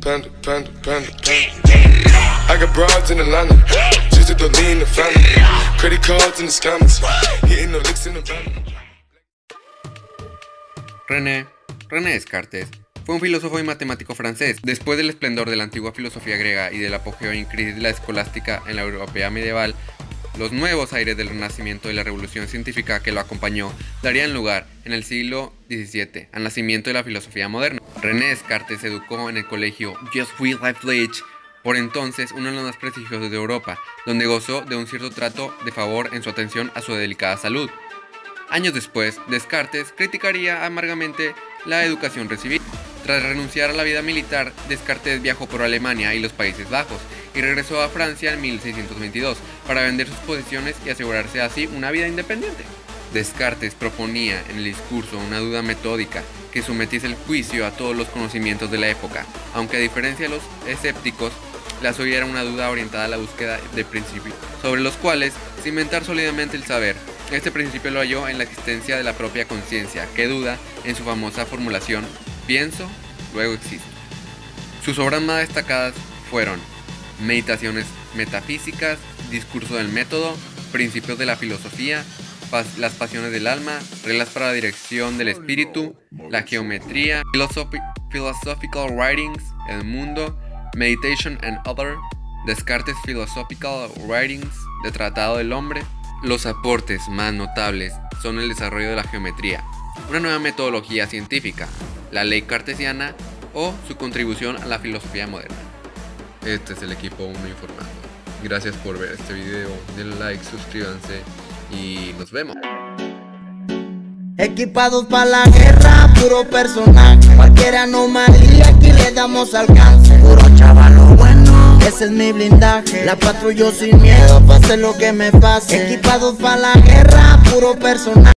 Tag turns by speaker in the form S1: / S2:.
S1: Panda, panda, panda, panda. I got broads in Atlanta, just to the lean the family. Credit cards in the scammers, hitting the licks in the van.
S2: René Descartes fue un filósofo y matemático francés. Después del esplendor de la antigua filosofía griega y del apogeo en crisis de la escolástica en la Europea medieval, los nuevos aires del Renacimiento y la revolución científica que lo acompañó darían lugar, en el siglo XVII, al nacimiento de la filosofía moderna. René Descartes se educó en el colegio Jesuit Lafleche, por entonces uno de los más prestigiosos de Europa, donde gozó de un cierto trato de favor en su atención a su delicada salud. Años después, Descartes criticaría amargamente la educación recibida. Tras renunciar a la vida militar, Descartes viajó por Alemania y los Países Bajos y regresó a Francia en 1622 para vender sus posesiones y asegurarse así una vida independiente. Descartes proponía en el discurso una duda metódica que sometiese el juicio a todos los conocimientos de la época, aunque a diferencia de los escépticos, la suya era una duda orientada a la búsqueda de principios, sobre los cuales cimentar sólidamente el saber. Este principio lo halló en la existencia de la propia conciencia, que duda en su famosa formulación: pienso, luego existo. Sus obras más destacadas fueron Meditaciones metafísicas, Discurso del método, Principios de la filosofía, Las pasiones del alma, Reglas para la dirección del espíritu, La geometría, Philosophical Writings, El mundo, Meditation and Other, Descartes Philosophical Writings, de Tratado del Hombre. Los aportes más notables son el desarrollo de la geometría, una nueva metodología científica, la ley cartesiana o su contribución a la filosofía moderna. Este es el equipo 1 informando. Gracias por ver este video, denle like, suscríbanse y nos vemos.
S3: Equipados para la guerra, puro personaje. Cualquier anomalía aquí le damos alcance. Puro chavalo bueno, ese es mi blindaje. La patrullo sin miedo, pase lo que me pase. Equipados para la guerra, puro personaje.